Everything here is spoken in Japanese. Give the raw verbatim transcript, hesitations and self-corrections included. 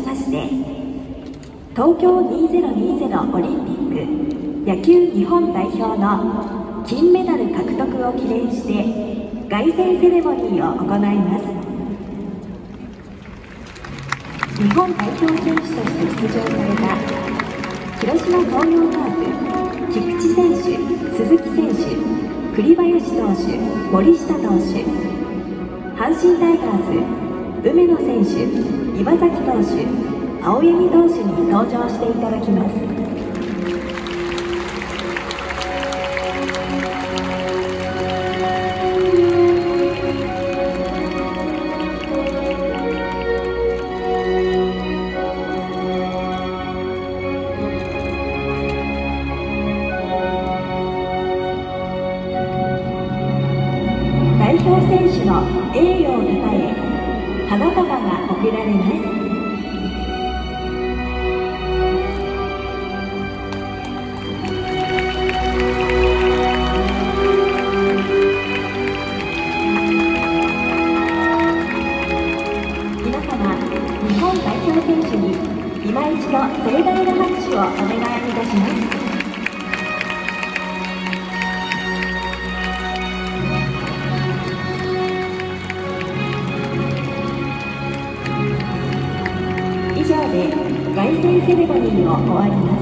まして東京にせんにじゅうオリンピック野球日本代表の金メダル獲得を記念して凱旋セレモニーを行います。日本代表選手として出場された広島東洋カープ菊池選手、鈴木選手、栗林投手、森下投手、阪神タイガース梅野選手、岩崎投手、青柳投手に登場していただきます。代表選手の栄誉をたたえ花束が贈られます。皆様、日本代表選手に今一度盛大な拍手をお願いいたします。以上で凱旋セレモニーを終わります。